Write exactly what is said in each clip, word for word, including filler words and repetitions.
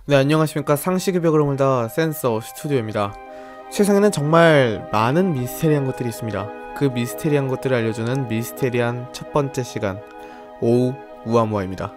네, 안녕하십니까. 상식의 벽을 허물다 센서 스튜디오입니다. 세상에는 정말 많은 미스테리한 것들이 있습니다. 그 미스테리한 것들을 알려주는 미스테리한 첫 번째 시간, 오후 무아무아입니다.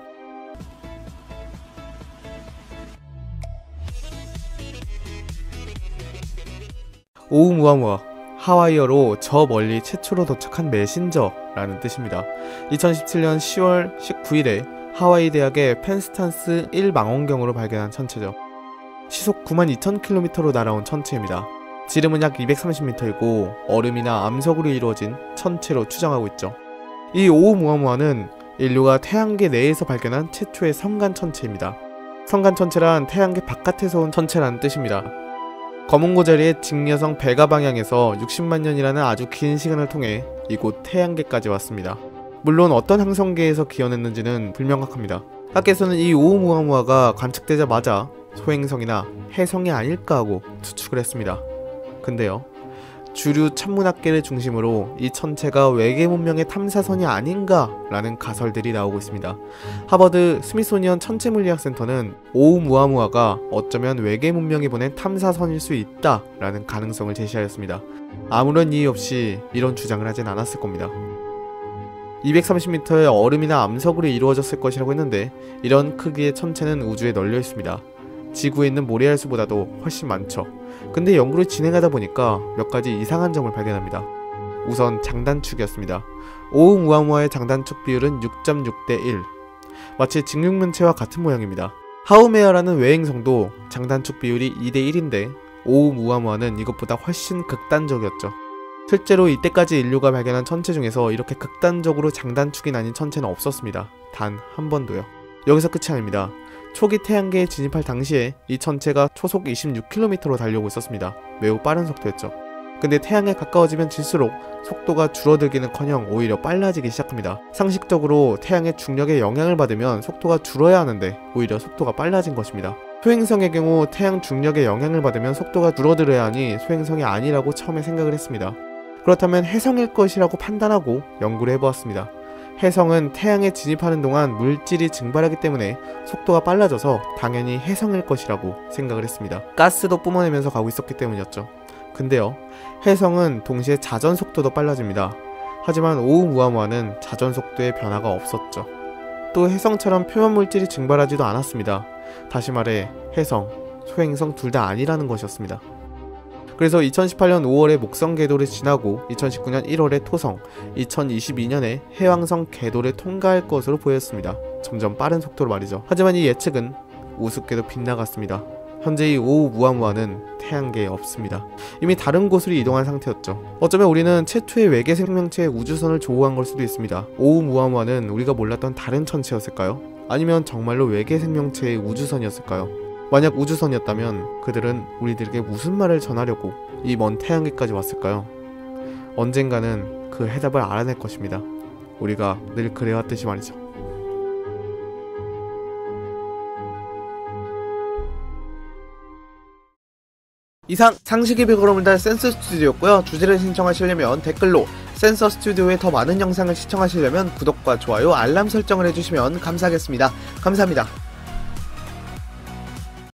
오후 무아무아, 하와이어로 저 멀리 최초로 도착한 메신저라는 뜻입니다. 이천십칠년 시월 십구일에 하와이 대학의 펜스탄스 일 망원경으로 발견한 천체죠. 시속 구만 이천 킬로미터로 날아온 천체입니다. 지름은 약 이백삼십 미터이고 얼음이나 암석으로 이루어진 천체로 추정하고 있죠. 이 오umu아무아는 인류가 태양계 내에서 발견한 최초의 성간 천체입니다. 성간 천체란 태양계 바깥에서 온 천체라는 뜻입니다. 검은고 자리의 직녀성 백아 방향에서 육십만 년이라는 아주 긴 시간을 통해 이곳 태양계까지 왔습니다. 물론 어떤 행성계에서 기원했는지는 불명확합니다. 학계에서는 이 오umu아무아가 관측되자마자 소행성이나 해성이 아닐까 하고 추측을 했습니다. 근데요, 주류 천문학계를 중심으로 이 천체가 외계 문명의 탐사선이 아닌가 라는 가설들이 나오고 있습니다. 하버드 스미소니언 천체물리학센터는 오umu아무아가 어쩌면 외계 문명이 보낸 탐사선일 수 있다 라는 가능성을 제시하였습니다. 아무런 이유 없이 이런 주장을 하진 않았을 겁니다. 이백삼십 미터의 얼음이나 암석으로 이루어졌을 것이라고 했는데, 이런 크기의 천체는 우주에 널려 있습니다. 지구에 있는 모래알 수보다도 훨씬 많죠. 근데 연구를 진행하다 보니까 몇 가지 이상한 점을 발견합니다. 우선 장단축이었습니다. 오umu아무아의 장단축 비율은 육 점 육 대 일, 마치 직육면체와 같은 모양입니다. 하우메아라는 외행성도 장단축 비율이 이 대 일인데 오umu아무아는 이것보다 훨씬 극단적이었죠. 실제로 이때까지 인류가 발견한 천체 중에서 이렇게 극단적으로 장단축이 나뉜 천체는 없었습니다. 단 한 번도요. 여기서 끝이 아닙니다. 초기 태양계에 진입할 당시에 이 천체가 초속 이십육 킬로미터로 달려오고 있었습니다. 매우 빠른 속도였죠. 근데 태양에 가까워지면 질수록 속도가 줄어들기는커녕 오히려 빨라지기 시작합니다. 상식적으로 태양의 중력에 영향을 받으면 속도가 줄어야 하는데 오히려 속도가 빨라진 것입니다. 소행성의 경우 태양 중력에 영향을 받으면 속도가 줄어들어야 하니 소행성이 아니라고 처음에 생각을 했습니다. 그렇다면 해성일 것이라고 판단하고 연구를 해보았습니다. 해성은 태양에 진입하는 동안 물질이 증발하기 때문에 속도가 빨라져서 당연히 해성일 것이라고 생각을 했습니다. 가스도 뿜어내면서 가고 있었기 때문이었죠. 근데요, 해성은 동시에 자전 속도도 빨라집니다. 하지만 오umu아무아는 자전 속도의 변화가 없었죠. 또 해성처럼 표면 물질이 증발하지도 않았습니다. 다시 말해 해성, 소행성 둘 다 아니라는 것이었습니다. 그래서 이천십팔년 오월에 목성 궤도를 지나고 이천십구년 일월에 토성, 이천이십이년에 해왕성 궤도를 통과할 것으로 보였습니다. 점점 빠른 속도로 말이죠. 하지만 이 예측은 우습게도 빗나갔습니다. 현재 이 오umu아무아는 태양계에 없습니다. 이미 다른 곳으로 이동한 상태였죠. 어쩌면 우리는 최초의 외계 생명체의 우주선을 조우한 걸 수도 있습니다. 오umu아무아는 우리가 몰랐던 다른 천체였을까요? 아니면 정말로 외계 생명체의 우주선이었을까요? 만약 우주선이었다면 그들은 우리들에게 무슨 말을 전하려고 이 먼 태양계까지 왔을까요? 언젠가는 그 해답을 알아낼 것입니다. 우리가 늘 그래왔듯이 말이죠. 이상 상식의 벽을 허물다 센서 스튜디오였고요. 주제를 신청하시려면 댓글로, 센서 스튜디오의 더 많은 영상을 시청하시려면 구독과 좋아요, 알람 설정을 해주시면 감사하겠습니다. 감사합니다.